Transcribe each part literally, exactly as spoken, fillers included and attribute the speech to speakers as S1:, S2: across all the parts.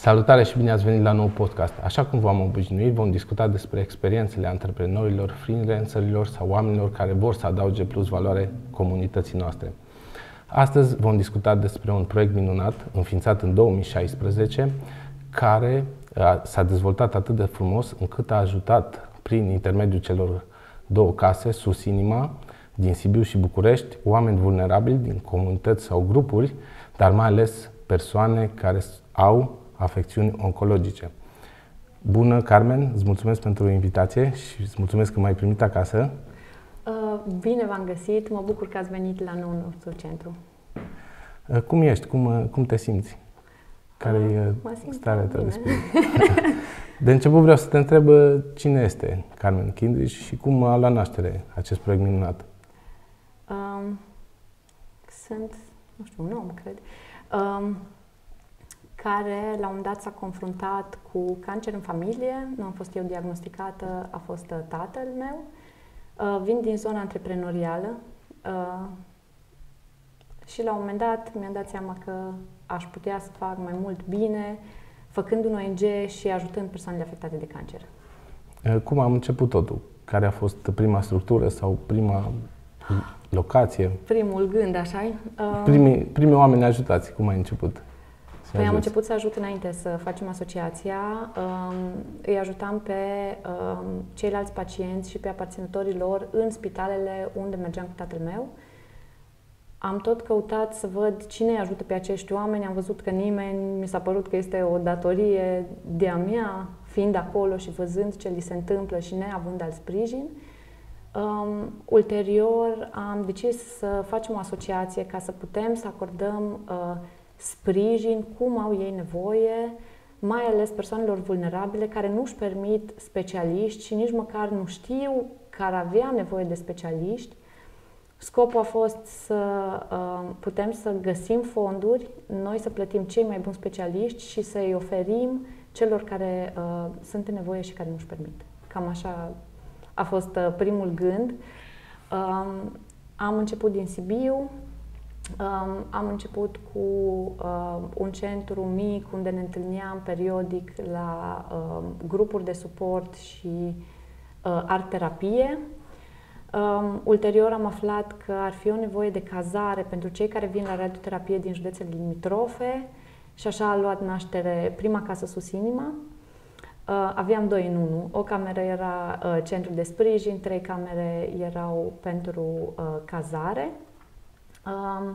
S1: Salutare și bine ați venit la nou podcast. Așa cum v-am obișnuit, vom discuta despre experiențele antreprenorilor, freelancerilor sau oamenilor care vor să adauge plus valoare comunității noastre. Astăzi vom discuta despre un proiect minunat, înființat în două mii șaisprezece, care s-a dezvoltat atât de frumos încât a ajutat prin intermediul celor două case, Sus Inima, din Sibiu și București, oameni vulnerabili din comunități sau grupuri, dar mai ales persoane care au afecțiuni oncologice. Bună, Carmen, îți mulțumesc pentru invitație și îți mulțumesc că m-ai primit acasă.
S2: Bine v-am găsit, mă bucur că ați venit la noul nostru centru.
S1: Cum ești? Cum, cum te simți? Care e starea ta de spirit? De început vreau să te întreb cine este Carmen Kindrich și cum a luat naștere acest proiect minunat?
S2: Um, sunt, nu știu, un om, cred, um, care la un dat s-a confruntat cu cancer în familie. Nu am fost eu diagnosticată, a fost tatăl meu. Uh, vin din zona antreprenorială uh, și la un moment dat mi-am dat seama că aș putea să fac mai mult bine făcând un O N G și ajutând persoanele afectate de cancer.
S1: Cum am început totul? Care a fost prima structură sau prima locație?
S2: Primul gând, așa-i? Uh,
S1: primii, primii oameni ajutați, cum ai început?
S2: Păi am început să ajut înainte să facem asociația. Um, îi ajutam pe um, ceilalți pacienți și pe aparținătorii lor în spitalele unde mergeam cu tatăl meu. Am tot căutat să văd cine îi ajută pe acești oameni. Am văzut că nimeni, mi s-a părut că este o datorie de-a mea, fiind acolo și văzând ce li se întâmplă și neavând alt sprijin. Um, ulterior am decis să facem o asociație ca să putem să acordăm uh, sprijin, cum au ei nevoie, mai ales persoanelor vulnerabile care nu își permit specialiști și nici măcar nu știu că ar avea nevoie de specialiști. Scopul a fost să uh, putem să găsim fonduri, noi să plătim cei mai buni specialiști și să îi oferim celor care uh, sunt în nevoie și care nu își permit. Cam așa a fost uh, primul gând. Uh, am început din Sibiu. Um, am început cu uh, un centru mic unde ne întâlneam periodic la uh, grupuri de suport și uh, art-terapie. Um, ulterior am aflat că ar fi o nevoie de cazare pentru cei care vin la radioterapie din județele limitrofe și așa a luat naștere prima casă Sus Inima. Uh, aveam doi în unu. O cameră era uh, centru de sprijin, trei camere erau pentru uh, cazare. Um,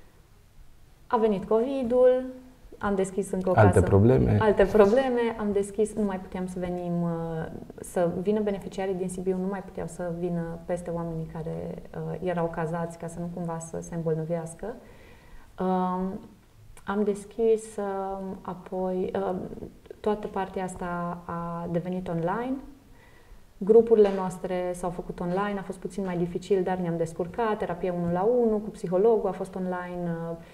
S2: a venit COVID-ul, am deschis încă o
S1: alte
S2: casă.
S1: Probleme.
S2: Alte probleme. Am deschis, nu mai puteam să venim, uh, să vină beneficiarii din Sibiu, nu mai puteau să vină peste oamenii care uh, erau cazați ca să nu cumva să se îmbolnăvească. Uh, am deschis uh, apoi, uh, toată partea asta a devenit online. Grupurile noastre s-au făcut online, a fost puțin mai dificil, dar ne-am descurcat. Terapia unu la unu cu psihologul a fost online.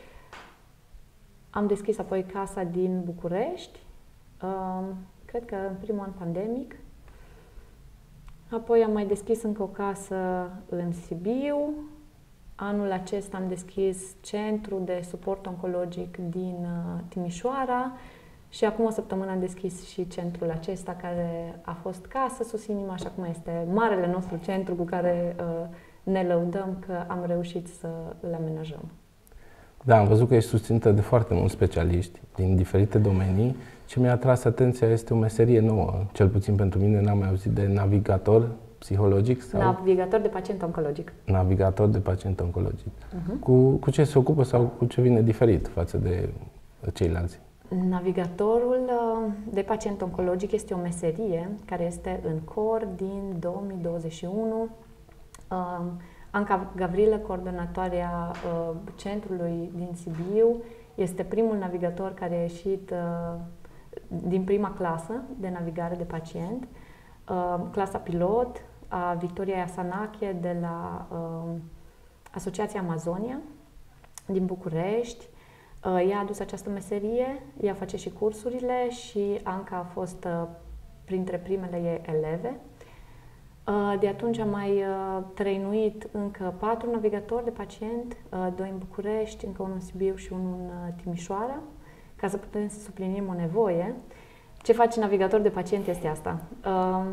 S2: Am deschis apoi casa din București, cred că în primul an pandemic. Apoi am mai deschis încă o casă în Sibiu. Anul acesta am deschis centru de suport oncologic din Timișoara. Și acum o săptămână am deschis și centrul acesta, care a fost casă Sus Inima și acum este marele nostru centru cu care uh, ne lăudăm că am reușit să îl amenajăm.
S1: Da, am văzut că ești susținută de foarte mulți specialiști din diferite domenii. Ce mi-a atras atenția este o meserie nouă, cel puțin pentru mine, n-am mai auzit de navigator psihologic sau...
S2: Navigator de pacient oncologic.
S1: Navigator de pacient oncologic.
S2: Uh-huh.
S1: Cu, cu ce se ocupă sau cu ce vine diferit față de ceilalți?
S2: Navigatorul de pacient oncologic este o meserie care este în cor din două mii douăzeci și unu. Anca Gavrilă, coordonatoarea centrului din Sibiu, este primul navigator care a ieșit din prima clasă de navigare de pacient, clasa pilot a Victoria Iasanache de la Asociația Amazonia din București. Ea a adus această meserie, ea face și cursurile și Anca a fost printre primele ei eleve. De atunci am mai trăinuit încă patru navigatori de pacient, doi în București, încă unul în Sibiu și unul în Timișoara. ca să putem să suplinim o nevoie. Ce face navigator de pacient este asta. Uh,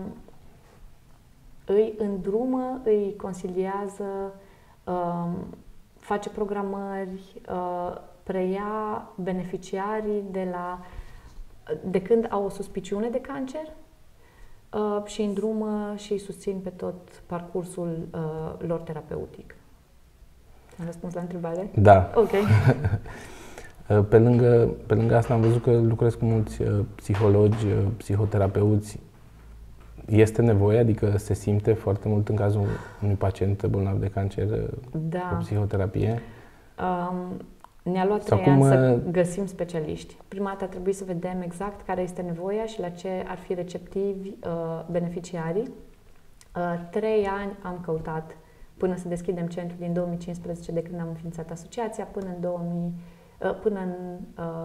S2: îi îndrumă, îi consiliază, uh, face programări, uh, preia beneficiarii de, la, de când au o suspiciune de cancer uh, și îndrumă și îi susțin pe tot parcursul uh, lor terapeutic. Am răspuns la întrebare?
S1: Da.
S2: Ok.
S1: Pe lângă, pe lângă asta am văzut că lucrez cu mulți psihologi, psihoterapeuți. Este nevoie, adică se simte foarte mult în cazul unui pacient bolnav de cancer
S2: da.
S1: o psihoterapie?
S2: Um, ne-a luat trei ani să găsim specialiști. Prima dată a trebuit să vedem exact care este nevoia și la ce ar fi receptivi uh, beneficiarii. Uh, trei ani am căutat până să deschidem centrul din două mii cincisprezece, de când am înființat asociația, până în două mii Până în uh,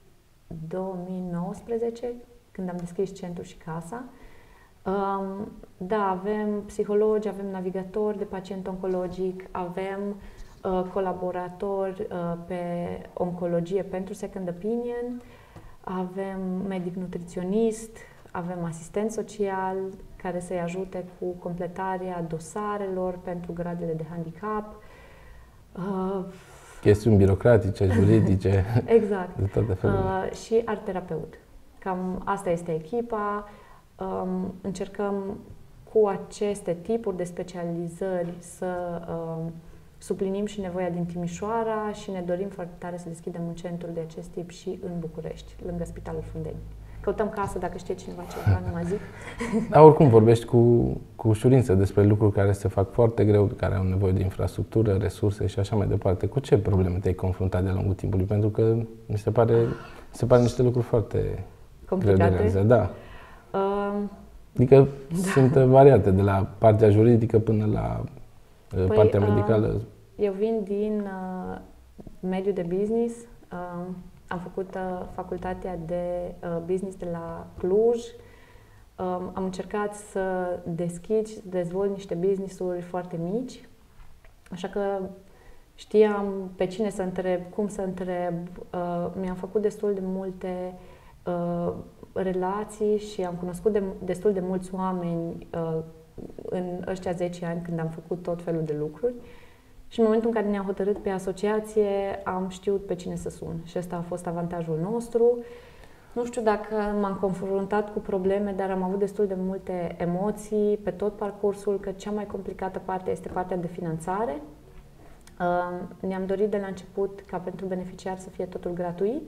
S2: două mii nouăsprezece, când am deschis centrul și casa. Um, da, avem psihologi, avem navigatori de pacient oncologic, avem uh, colaboratori uh, pe oncologie pentru second opinion, avem medic nutriționist, avem asistent social care să-i ajute cu completarea dosarelor pentru gradele de handicap. Uh,
S1: Chestiuni birocratice, juridice.
S2: Exact.
S1: De toate felurile.
S2: Uh, și art terapeut. Cam asta este echipa. Um, încercăm cu aceste tipuri de specializări să um, suplinim și nevoia din Timișoara și ne dorim foarte tare să deschidem un centru de acest tip și în București, lângă Spitalul Fundeni. Căutăm casă, dacă știe cineva ceva, nu mă zic.
S1: Dar oricum vorbești cu, cu ușurință despre lucruri care se fac foarte greu, care au nevoie de infrastructură, resurse și așa mai departe. Cu ce probleme te-ai confruntat de-a lungul timpului? Pentru că mi se pare, mi se pare niște lucruri foarte
S2: complicate.
S1: greu de realizat. Da.
S2: Uh,
S1: adică
S2: da.
S1: sunt variate, de la partea juridică până la
S2: păi,
S1: partea medicală.
S2: Uh, eu vin din uh, mediul de business. Uh, Am făcut uh, facultatea de uh, business de la Cluj. Um, am încercat să deschid și să dezvolt niște business-uri foarte mici. Așa că știam pe cine să întreb, cum să întreb. Uh, mi-am făcut destul de multe uh, relații și am cunoscut de, destul de mulți oameni uh, în ăștia zece ani când am făcut tot felul de lucruri. Și în momentul în care ne-am hotărât pe asociație, am știut pe cine să sun. Și ăsta a fost avantajul nostru. Nu știu dacă m-am confruntat cu probleme, dar am avut destul de multe emoții pe tot parcursul, că cea mai complicată parte este partea de finanțare. Ne-am dorit de la început ca pentru beneficiari să fie totul gratuit,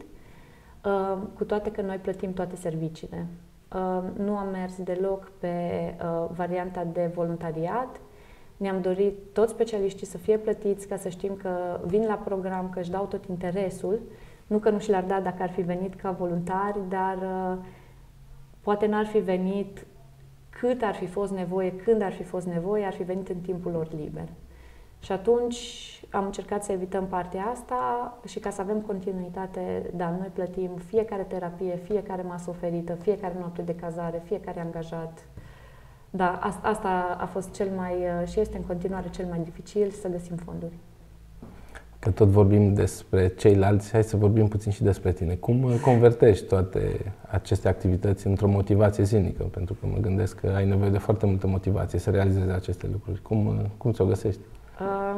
S2: cu toate că noi plătim toate serviciile. Nu am mers deloc pe varianta de voluntariat. Ne-am dorit toți specialiștii să fie plătiți ca să știm că vin la program, că își dau tot interesul. Nu că nu și l-ar da dacă ar fi venit ca voluntari, dar uh, poate n-ar fi venit cât ar fi fost nevoie, când ar fi fost nevoie, ar fi venit în timpul lor liber. Și atunci am încercat să evităm partea asta și ca să avem continuitate, da, noi plătim fiecare terapie, fiecare masă oferită, fiecare noapte de cazare, fiecare angajat. Da, asta a fost cel mai, și este în continuare cel mai dificil, să găsim fonduri.
S1: Că tot vorbim despre ceilalți, hai să vorbim puțin și despre tine. Cum convertești toate aceste activități într-o motivație zilnică? Pentru că mă gândesc că ai nevoie de foarte multă motivație să realizezi aceste lucruri. Cum, cum ți-o găsești? Uh,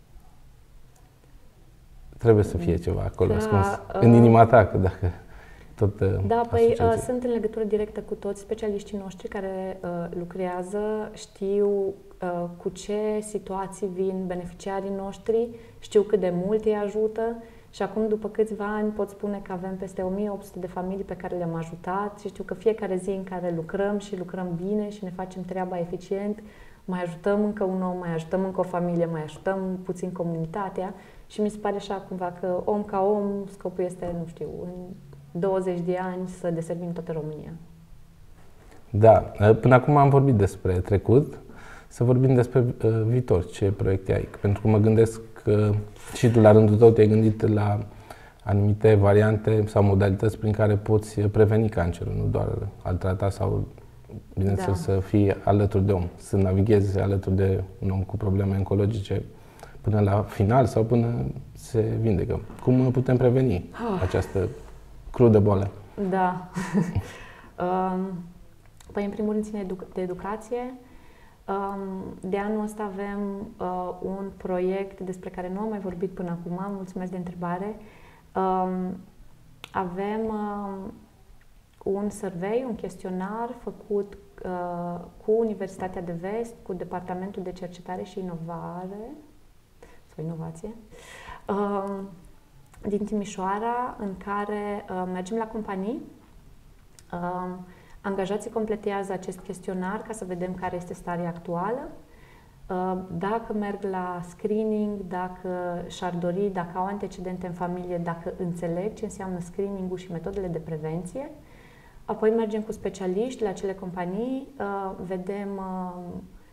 S1: Trebuie să fie ceva acolo, da, ascuns uh, în inima ta, că dacă... Tot,
S2: da, păi uh, sunt în legătură directă cu toți specialiștii noștri care uh, lucrează, știu uh, cu ce situații vin beneficiarii noștri, știu cât de mult îi ajută și acum, după câțiva ani, pot spune că avem peste o mie opt sute de familii pe care le-am ajutat și știu că fiecare zi în care lucrăm și lucrăm bine și ne facem treaba eficient, mai ajutăm încă un om, mai ajutăm încă o familie, mai ajutăm puțin comunitatea și mi se pare așa cumva că om ca om, scopul este, nu știu, în douăzeci de ani să deservim toată România.
S1: Da, până acum am vorbit despre trecut, să vorbim despre uh, viitor, ce proiecte ai. Pentru că mă gândesc că și tu la rândul tău te-ai gândit la anumite variante sau modalități prin care poți preveni cancerul, nu doar al trata sau, bineînțeles, da, să fii alături de om, să navighezi alături de un om cu probleme oncologice până la final sau până se vindecă. Cum putem preveni oh. această cru de boală.
S2: Da. um, păi, în primul rând, ține edu- de educație. Um, de anul ăsta avem uh, un proiect despre care nu am mai vorbit până acum. Mulțumesc de întrebare. Um, avem um, un survey, un chestionar făcut uh, cu Universitatea de Vest, cu Departamentul de Cercetare și Inovare, sau Inovație, uh, din Timișoara, în care uh, mergem la companii. Uh, angajații completează acest chestionar ca să vedem care este starea actuală. Uh, dacă merg la screening, dacă și-ar dori, dacă au antecedente în familie, dacă înțeleg ce înseamnă screening-ul și metodele de prevenție. Apoi mergem cu specialiști la acele companii, uh, vedem, uh,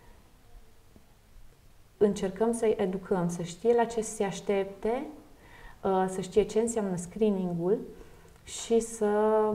S2: încercăm să-i educăm, să știe la ce se aștepte, uh, să știe ce înseamnă screening-ul și să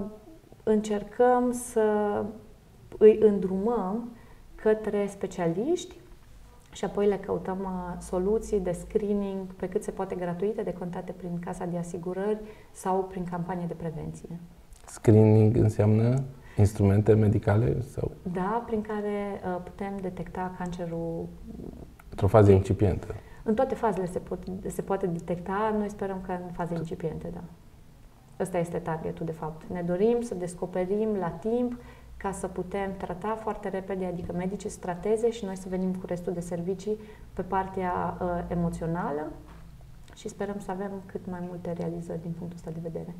S2: încercăm să îi îndrumăm către specialiști și apoi le căutăm uh, soluții de screening pe cât se poate gratuite, decontate prin Casa de Asigurări sau prin campanie de prevenție.
S1: Screening înseamnă instrumente medicale? Sau?
S2: Da, prin care uh, putem detecta cancerul
S1: într-o fază incipientă.
S2: În toate fazele se, pot, se poate detecta, noi sperăm că în faze incipiente, da. Ăsta este targetul, de fapt. Ne dorim să descoperim la timp ca să putem trata foarte repede, adică medicii să trateze și noi să venim cu restul de servicii pe partea uh, emoțională și sperăm să avem cât mai multe realizări din punctul ăsta de vedere.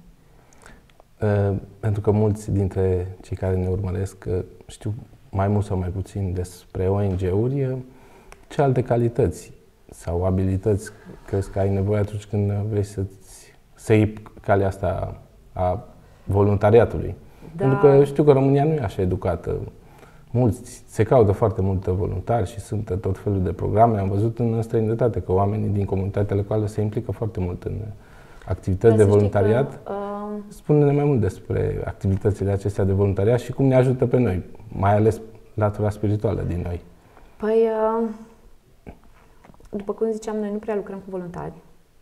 S1: Uh, pentru că mulți dintre cei care ne urmăresc uh, știu mai mult sau mai puțin despre O N G-uri, uh, ce alte calități sau abilități crezi că ai nevoie atunci când vrei să-ți, să iei calea asta a voluntariatului? Da. Pentru că știu că România nu e așa educată. Mulți se caută foarte multe voluntari și sunt tot felul de programe. Am văzut în străinătate că oamenii din comunitatea locală se implică foarte mult în activități de voluntariat. Că, uh... Spune-ne mai mult despre activitățile acestea de voluntariat și cum ne ajută pe noi, mai ales latura spirituală din noi.
S2: Păi, uh, după cum ziceam, noi nu prea lucrăm cu voluntari.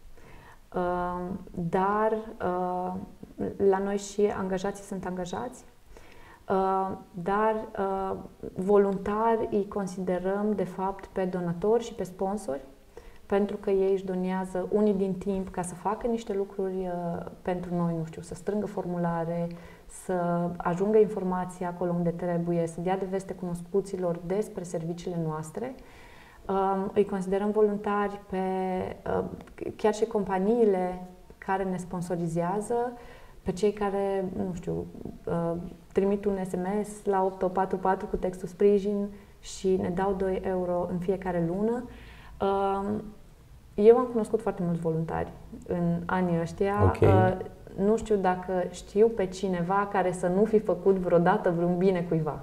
S2: Uh, dar uh, la noi și angajații sunt angajați, uh, dar uh, voluntari îi considerăm de fapt pe donatori și pe sponsori, pentru că ei își donează unii din timp ca să facă niște lucruri uh, pentru noi, nu știu, să strângă formulare, să ajungă informația acolo unde trebuie, să dea de veste cunoscuților despre serviciile noastre. Uh, îi considerăm voluntari pe uh, chiar și companiile care ne sponsorizează, pe cei care, nu știu, uh, trimit un S M S la opt opt patru patru cu textul sprijin și ne dau doi euro în fiecare lună. Uh, eu am cunoscut foarte mulți voluntari în anii ăștia.
S1: Okay.
S2: Uh, nu știu dacă știu pe cineva care să nu fi făcut vreodată vreun bine cuiva.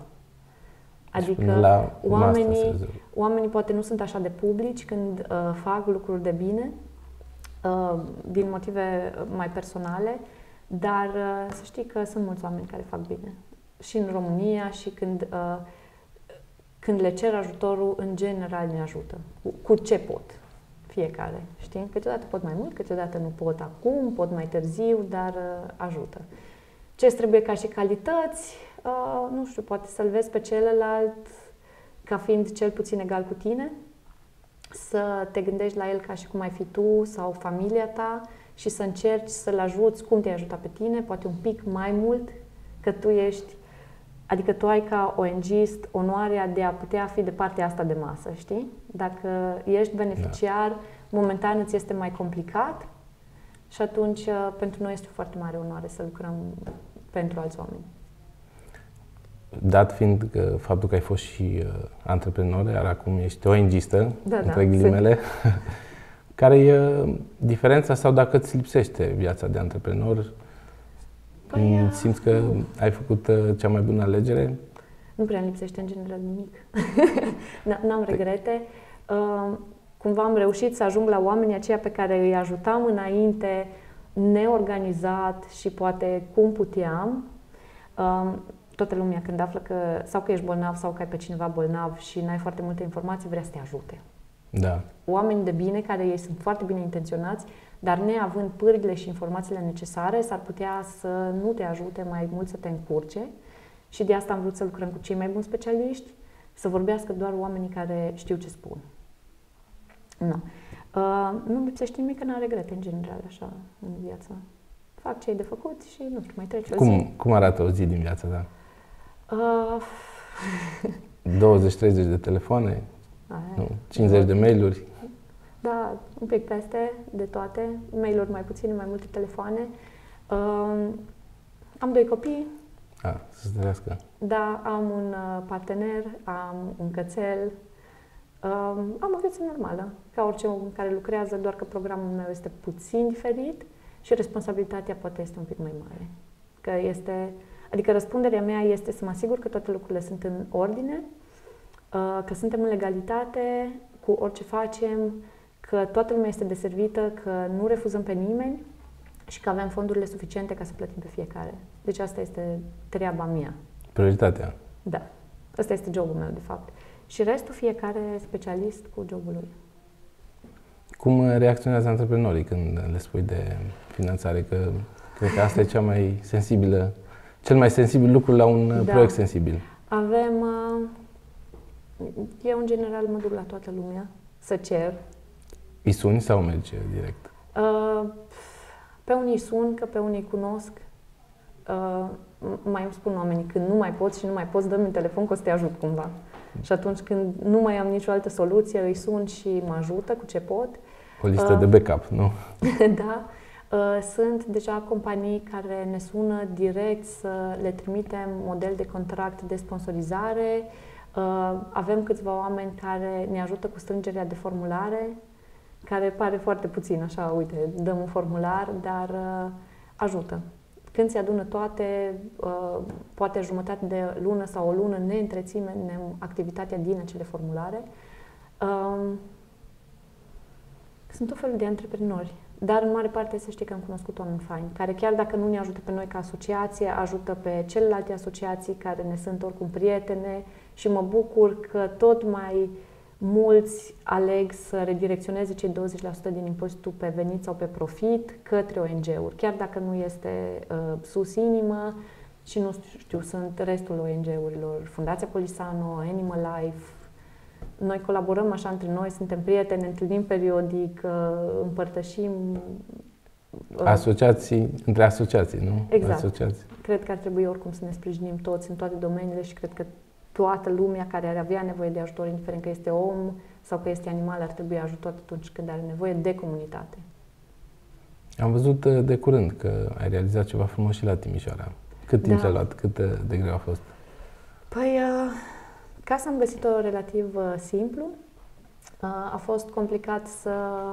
S2: Adică oamenii, oamenii poate nu sunt așa de publici când uh, fac lucruri de bine, uh, din motive mai personale, dar uh, să știi că sunt mulți oameni care fac bine. Și în România și când, uh, când le cer ajutorul, în general ne ajută. Cu, cu ce pot? Fiecare, știi? Câteodată pot mai mult, câteodată nu pot acum, pot mai târziu, dar uh, ajută. Ce trebuie ca și calități? Uh, nu știu, poate să-l vezi pe celălalt ca fiind cel puțin egal cu tine, să te gândești la el ca și cum ai fi tu sau familia ta și să încerci să-l ajuți cum te-ai ajutat pe tine, poate un pic mai mult, că tu ești, adică tu ai ca O N G-ist onoarea de a putea fi de partea asta de masă, știi? Dacă ești beneficiar, da. Momentan îți este mai complicat și atunci pentru noi este o foarte mare onoare să lucrăm pentru alți oameni.
S1: Dat fiind că faptul că ai fost și uh, antreprenor, iar acum ești O N G-istă,
S2: da,
S1: între
S2: da,
S1: ghilimele, care e uh, diferența sau dacă îți lipsește viața de antreprenor? Păi, simți că nu. ai făcut uh, cea mai bună alegere?
S2: Nu prea îmi lipsește în general nimic. N-am regrete. Uh, cumva am reușit să ajung la oamenii aceia pe care îi ajutam înainte, neorganizat și poate cum puteam. Uh, Toată lumea când află că sau că ești bolnav sau că ai pe cineva bolnav și n-ai foarte multe informații, vrea să te ajute.
S1: Da.
S2: Oameni de bine, care ei sunt foarte bine intenționați, dar neavând pârghile și informațiile necesare, s-ar putea să nu te ajute mai mult să te încurce. Și de asta am vrut să lucrăm cu cei mai buni specialiști, să vorbească doar oamenii care știu ce spun. Nu. Uh, nu lipsește nimic, că n-am regrete în general, așa, în viață. Fac ce e de făcut și, nu știu, mai trece o
S1: cum,
S2: zi.
S1: Cum arată o zi din viața ta?
S2: Uh,
S1: douăzeci treizeci de telefoane?
S2: Aia,
S1: Nu, cincizeci de mail-uri?
S2: Da, un pic peste de toate. Mail-uri mai puține, mai multe telefoane. Uh, am doi copii.
S1: A, să se trească.
S2: Da, am un uh, partener, am un cățel. Uh, am o viață normală, ca orice om care lucrează, doar că programul meu este puțin diferit și responsabilitatea poate este un pic mai mare. Că este, adică răspunderea mea este să mă asigur că toate lucrurile sunt în ordine, uh, că suntem în legalitate cu orice facem, că toată lumea este deservită, că nu refuzăm pe nimeni și că avem fondurile suficiente ca să plătim pe fiecare. Deci asta este treaba mea.
S1: Prioritatea.
S2: Da. Asta este jobul meu, de fapt. Și restul, fiecare specialist cu jobul lui.
S1: Cum reacționează antreprenorii când le spui de finanțare? Că cred că asta e cea mai sensibilă, cel mai sensibil lucru la un da. proiect sensibil.
S2: Avem... Eu, în general, mă duc la toată lumea să cer.
S1: Îi suni sau mergi direct?
S2: Pe unii îi sun, că pe unii îi cunosc. Mai îmi spun oamenii, când nu mai poți și nu mai poți, dă-mi un telefon că o să te ajut cumva. Și atunci când nu mai am nicio altă soluție, îi sun și mă ajută cu ce pot.
S1: O listă uh, de backup, nu?
S2: Da. Uh, sunt deja companii care ne sună direct să le trimitem model de contract de sponsorizare. Uh, avem câțiva oameni care ne ajută cu strângerea de formulare, care pare foarte puțin, așa, uite, dăm un formular, dar uh, ajută. Când se adună toate, uh, poate jumătate de lună sau o lună, ne întreținem activitatea din acele formulare. Uh, sunt tot felul de antreprenori, dar în mare parte să știi că am cunoscut oameni faini, care chiar dacă nu ne ajută pe noi ca asociație, ajută pe celelalte asociații care ne sunt oricum prietene și mă bucur că tot mai mulți aleg să redirecționeze cei douăzeci la sută din impozitul pe venit sau pe profit către O N G-uri, chiar dacă nu este uh, sus inimă și nu știu, sunt restul O N G-urilor, Fundația Polisano, Animal Life. Noi colaborăm așa între noi, suntem prieteni, ne întâlnim periodic, uh, împărtășim. Uh,
S1: asociații, între asociații, nu?
S2: Exact.
S1: Asociații.
S2: Cred că ar trebui oricum să ne sprijinim toți în toate domeniile și cred că toată lumea care ar avea nevoie de ajutor, indiferent că este om sau că este animal, ar trebui ajutat atunci când are nevoie de comunitate.
S1: Am văzut de curând că ai realizat ceva frumos și la Timișoara. Cât timp ți-a luat? Cât de greu a fost?
S2: Păi, casa am găsit-o relativ simplu. A fost complicat să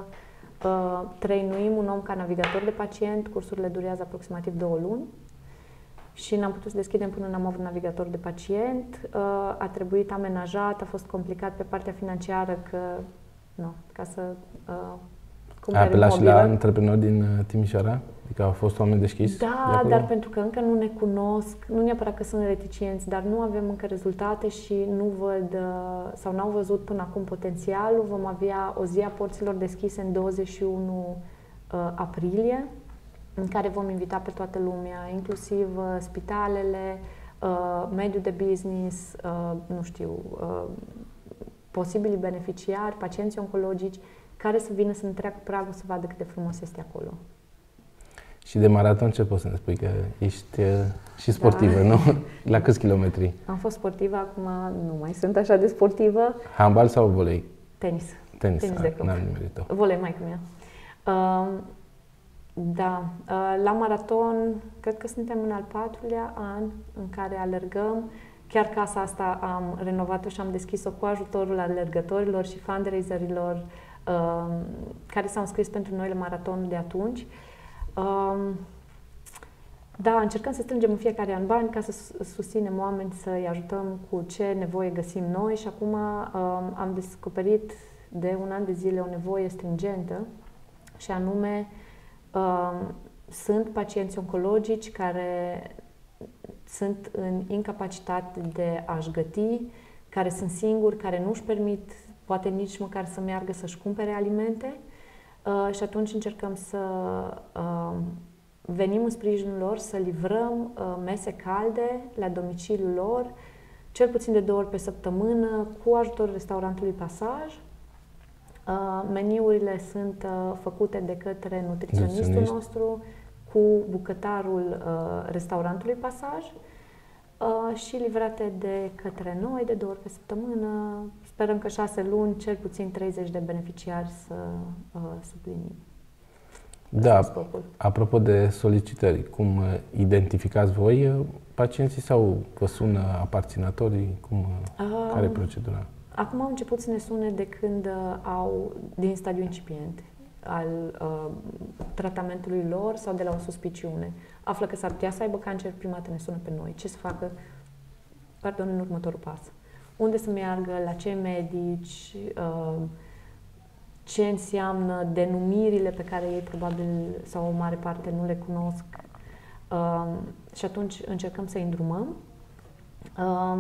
S2: trainuim un om ca navigator de pacient. Cursurile durează aproximativ două luni. Și n-am putut să deschidem până n-am avut navigator de pacient. A trebuit amenajat, a fost complicat pe partea financiară, că, nu, ca să uh, cumperi
S1: apelat și
S2: mobilă.
S1: la antreprenori din Timișoara? Adică au fost oameni deschiși?
S2: Da, de dar pentru că încă nu ne cunosc, nu neapărat că sunt reticenți, dar nu avem încă rezultate și nu văd, sau n-au văzut până acum potențialul. Vom avea o zi a porților deschise în douăzeci și unu aprilie, în care vom invita pe toată lumea, inclusiv uh, spitalele, uh, mediul de business, uh, nu știu, uh, posibili beneficiari, pacienți oncologici, care să vină să ne treacă pragul să vadă cât de frumos este acolo.
S1: Și de maraton ce poți să ne spui? Că ești uh, și sportivă, da. Nu? La câți kilometri?
S2: Am fost sportivă, acum nu mai sunt așa de sportivă.
S1: Handbal sau volei?
S2: Tenis.
S1: Tenis,
S2: Tenis de câmp.
S1: N-am nimerit-o.
S2: Volei, maică mea. Uh, Da, la maraton, cred că suntem în al patrulea an în care alergăm. Chiar casa asta am renovat-o și am deschis-o cu ajutorul alergătorilor și fundraiserilor care s-au înscris pentru noi la maratonul de atunci. Da, încercăm să strângem în fiecare an bani ca să susținem oameni, să-i ajutăm cu ce nevoie găsim noi și acum am descoperit de un an de zile o nevoie stringentă și anume Uh, sunt pacienți oncologici care sunt în incapacitate de a-și găti, care sunt singuri, care nu își permit poate nici măcar să meargă să-și cumpere alimente uh, și atunci încercăm să uh, venim în sprijinul lor, să livrăm uh, mese calde la domiciliul lor, cel puțin de două ori pe săptămână, cu ajutorul restaurantului Pasaj. Uh, meniurile sunt uh, făcute de către nutriționistul
S1: Nutriționist.
S2: nostru, cu bucătarul uh, restaurantului Pasaj uh, și livrate de către noi de două ori pe săptămână. Sperăm că șase luni, cel puțin treizeci de beneficiari să uh, suplinim.
S1: Da, apropo de solicitări, cum identificați voi pacienții sau vă sună aparținătorii? Cum, uh, care e procedura?
S2: Acum au început să ne sune de când uh, au din stadiu incipient al uh, tratamentului lor sau de la o suspiciune. Află că s-ar putea să aibă cancer, prima dată ne sună pe noi. Ce să facă? Pardon, în următorul pas. Unde să meargă, la ce medici, uh, ce înseamnă denumirile pe care ei probabil sau o mare parte nu le cunosc. Uh, și atunci încercăm să-i îndrumăm. Uh,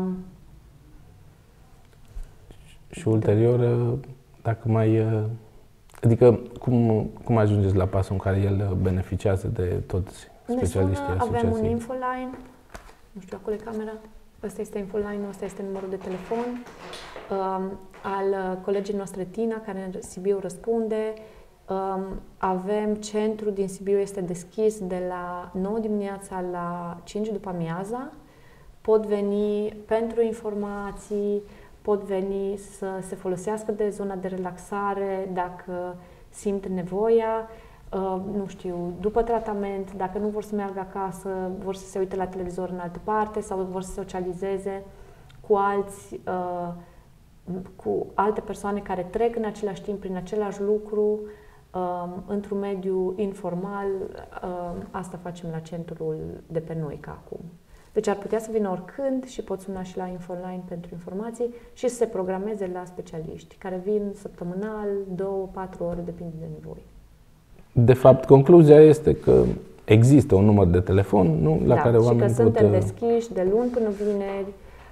S1: și ulterior, dacă mai... Adică, cum, cum ajungeți la pasul în care el beneficiază de toți specialiștii asociației?
S2: Avem un infoline, nu știu, acolo e camera, ăsta este infoline-ul, ăsta este numărul de telefon um, al colegii noastre Tina, care în Sibiu răspunde. Um, avem centru din Sibiu, este deschis de la nouă dimineața la cinci după amiaza. Pot veni pentru informații, pot veni să se folosească de zona de relaxare dacă simt nevoia, uh, nu știu, după tratament, dacă nu vor să meargă acasă, vor să se uite la televizor în altă parte sau vor să socializeze cu alți, uh, cu alte persoane care trec în același timp prin același lucru, uh, într-un mediu informal, uh, asta facem la centrul de pe noi ca acum. Deci ar putea să vină oricând și pot suna și la Infoline pentru informații și să se programeze la specialiști, care vin săptămânal, două, patru ore, depinde de nevoi.
S1: De fapt, concluzia este că există un număr de telefon, nu, la
S2: da,
S1: care oamenii
S2: și că
S1: pot...
S2: suntem deschiși de luni până vineri.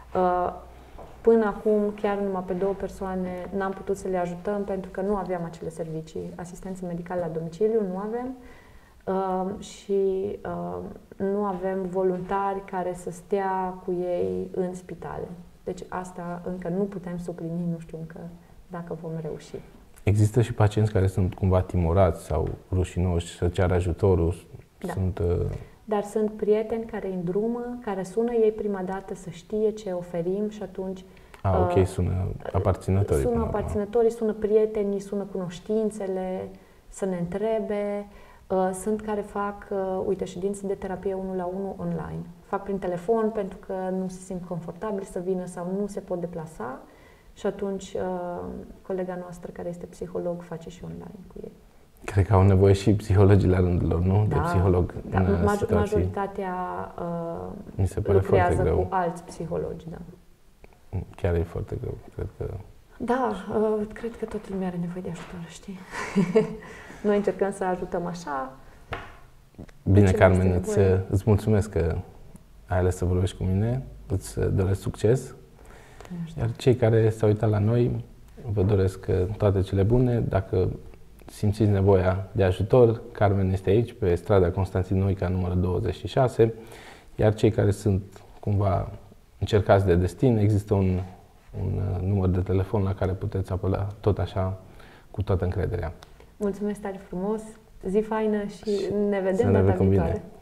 S2: Până acum, chiar numai pe două persoane n-am putut să le ajutăm pentru că nu aveam acele servicii. Asistență medicală la domiciliu nu avem. Uh, și uh, nu avem voluntari care să stea cu ei în spitale. Deci asta încă nu putem suplini, nu știu încă dacă vom reuși.
S1: Există și pacienți care sunt cumva timorați sau rușinoși să ceară ajutorul?
S2: Da.
S1: Sunt, uh...
S2: Dar sunt prieteni care îi îndrumă, care sună ei prima dată să știe ce oferim și atunci...
S1: Ah, ok, sună aparținătorii.
S2: Sună aparținătorii, sună prietenii, sună cunoștințele, să ne întrebe. Sunt care fac, uite, ședințe de terapie unul la unul online. Fac prin telefon pentru că nu se simt confortabil să vină sau nu se pot deplasa și atunci colega noastră care este psiholog face și online cu ei.
S1: Cred că au nevoie și psihologii la rândul lor, nu?
S2: Da,
S1: de psiholog
S2: da,
S1: în
S2: major,
S1: situații.
S2: Majoritatea uh,
S1: Mi se pare
S2: lucrează
S1: foarte greu.
S2: cu alți psihologi, da.
S1: Chiar e foarte greu, cred că...
S2: Da, uh, cred că toată lumea are nevoie de ajutor, știi? Noi încercăm să ajutăm așa.
S1: Bine, Carmen, îți, îți mulțumesc că ai ales să vorbești cu mine, îți doresc succes. Iar cei care s-au uitat la noi, vă doresc toate cele bune. Dacă simțiți nevoia de ajutor, Carmen este aici, pe strada Constantin Noica, numărul douăzeci și șase. Iar cei care sunt cumva încercați de destin, există un, un număr de telefon la care puteți apela tot așa, cu toată încrederea.
S2: Mulțumesc tare frumos, zi faină și ne vedem
S1: data
S2: viitoare.
S1: bine.